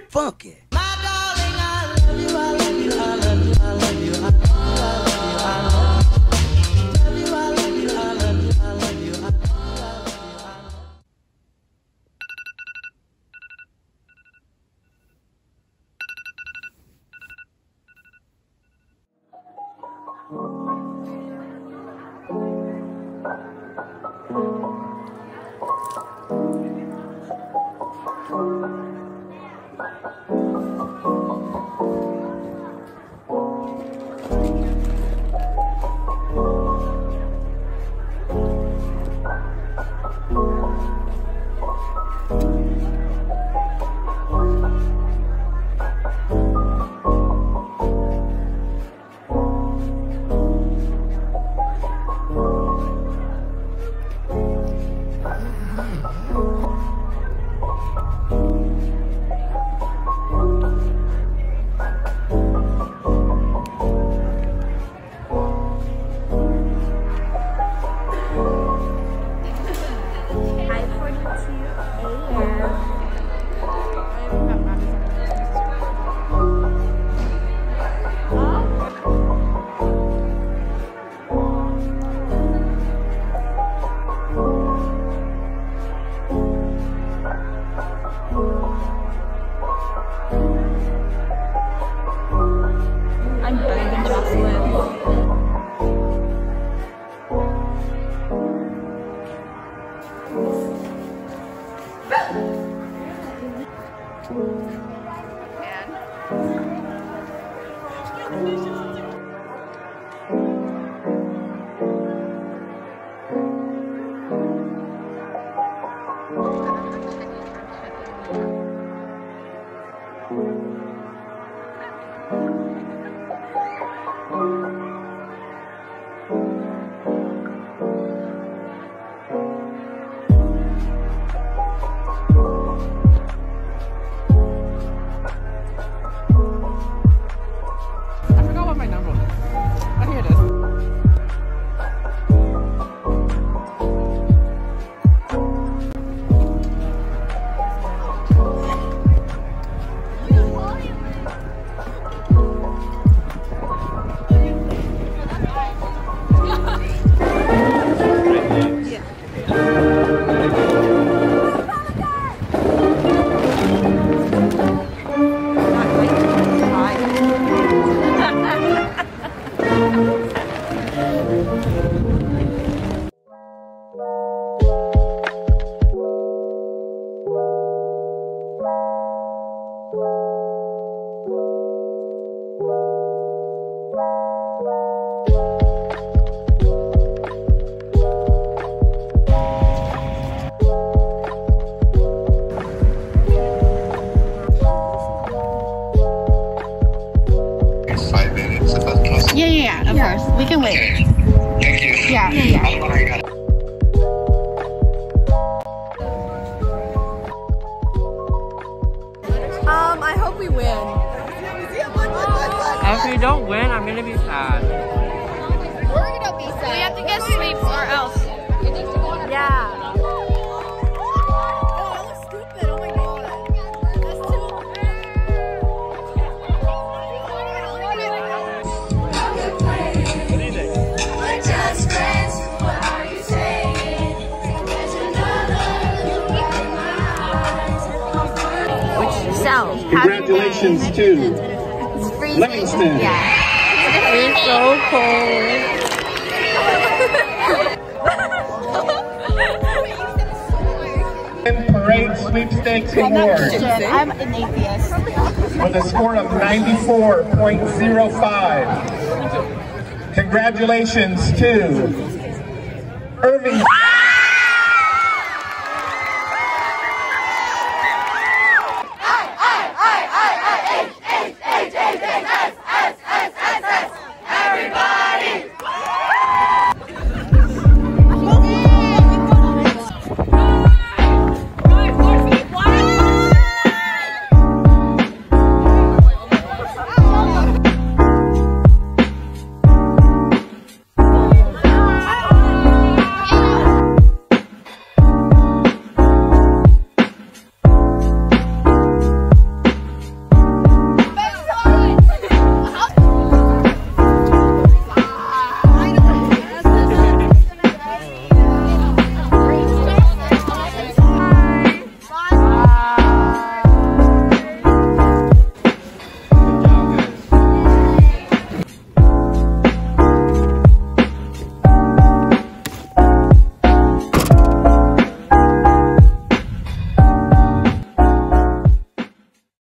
funky. Yeah, of course. We can wait. Okay. Thank you. Yeah. I hope we win. If we don't win, I'm gonna be sad. We're gonna be sad. We have to get sleep or else. Yeah. Congratulations to Livingston. Yeah. It's so cold. Parade Sweepstakes Award I'm an atheist. with a score of 94.05. Congratulations to Irving.